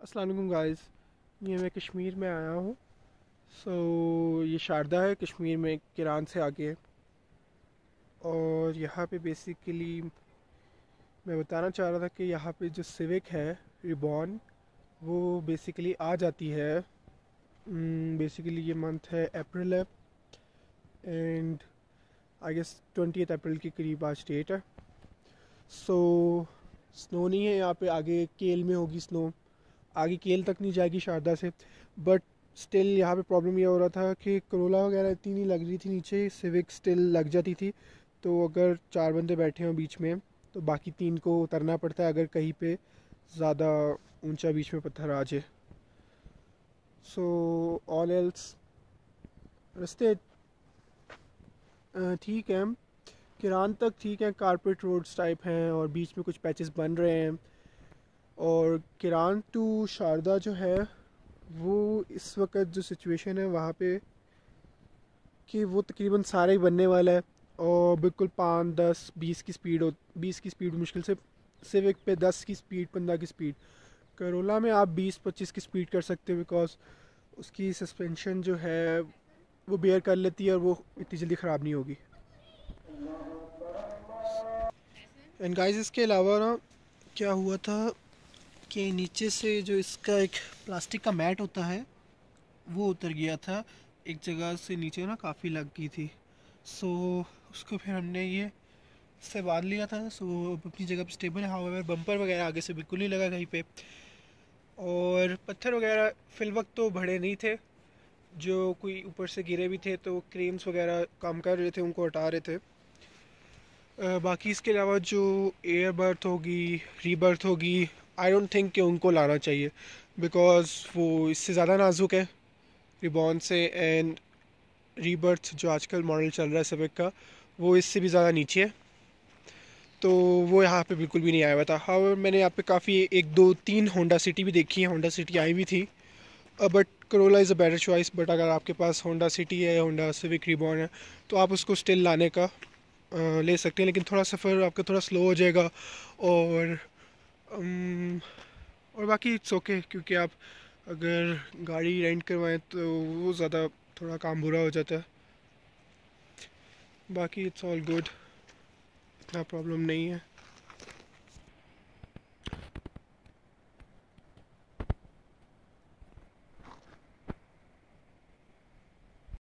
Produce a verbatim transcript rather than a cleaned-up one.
अस्सलाम वालेकुम गाइस। ये मैं कश्मीर में आया हूँ। सो so, ये शारदा है, कश्मीर में किरान से आगे है। और यहाँ पे बेसिकली मैं बताना चाह रहा था कि यहाँ पे जो सिविक है रिबॉन, वो बेसिकली आ जाती है। बेसिकली ये मंथ है अप्रैल है, and I guess twenty April के करीब आज डेट है। सो so, स्नो नहीं है यहाँ पे, आगे केल में होगी स्नो। आगे केल तक नहीं जाएगी शारदा से, बट स्टिल यहाँ पे प्रॉब्लम ये हो रहा था कि करोला वगैरह इतनी नहीं लग रही थी नीचे, सिविक स्टिल लग जाती थी। तो अगर चार बंदे बैठे हों बीच में तो बाकी तीन को उतरना पड़ता है अगर कहीं पे ज़्यादा ऊंचा बीच में पत्थर आ जाए। सो ऑल एल्स रास्ते ठीक है, किरान तक ठीक है, कारपेट रोड्स टाइप हैं और बीच में कुछ पैचेस बन रहे हैं। और किरान टू शारदा जो है वो इस वक्त जो सिचुएशन है वहाँ पे कि वो तकरीबन सारा ही बनने वाला है। और बिल्कुल पाँच दस बीस की स्पीड हो, बीस की स्पीड मुश्किल से, सिविक पे दस की स्पीड, पंद्रह की स्पीड। करोला में आप बीस पच्चीस की स्पीड कर सकते हो, बिकॉज उसकी सस्पेंशन जो है वो बेयर कर लेती है और वो इतनी जल्दी ख़राब नहीं होगी। एंड गाइस इसके अलावा ना क्या हुआ था कि नीचे से जो इसका एक प्लास्टिक का मैट होता है वो उतर गया था एक जगह से, नीचे ना काफ़ी लग गई थी। सो उसको फिर हमने ये से बांध लिया था। सो अपनी जगह पे स्टेबल है। हाउएवर बम्पर वगैरह आगे से बिल्कुल नहीं लगा कहीं पे, और पत्थर वगैरह फिल वक्त तो बड़े नहीं थे, जो कोई ऊपर से गिरे भी थे तो क्रेन्स वगैरह काम कर रहे थे, उनको हटा रहे थे। अ, बाकी इसके अलावा जो एयर बर्थ होगी, रीबर्थ होगी, आई डोंट थिंक कि उनको लाना चाहिए, बिकॉज़ वो इससे ज़्यादा नाजुक है रिबॉन से। एंड रीबर्थ जो आजकल मॉडल चल रहा है सिविक का, वो इससे भी ज़्यादा नीचे है, तो वो यहाँ पे बिल्कुल भी नहीं आया हुआ था। हाँ, मैंने यहाँ पे काफ़ी एक दो तीन होंडा सिटी भी देखी है, होंडा सिटी आई हुई थी, but Corolla is a better choice. But अगर आपके पास होंडा सिटी है, होंडा सिविक रिबॉन है, तो आप उसको स्टिल लाने का आ, ले सकते हैं, लेकिन थोड़ा सफ़र आपका थोड़ा स्लो हो जाएगा। और अम, और बाकी इट्स ओके, क्योंकि आप अगर गाड़ी रेंट करवाएं तो वो ज़्यादा थोड़ा काम बुरा हो जाता है। बाकी इट्स ऑल गुड, इतना प्रॉब्लम नहीं है।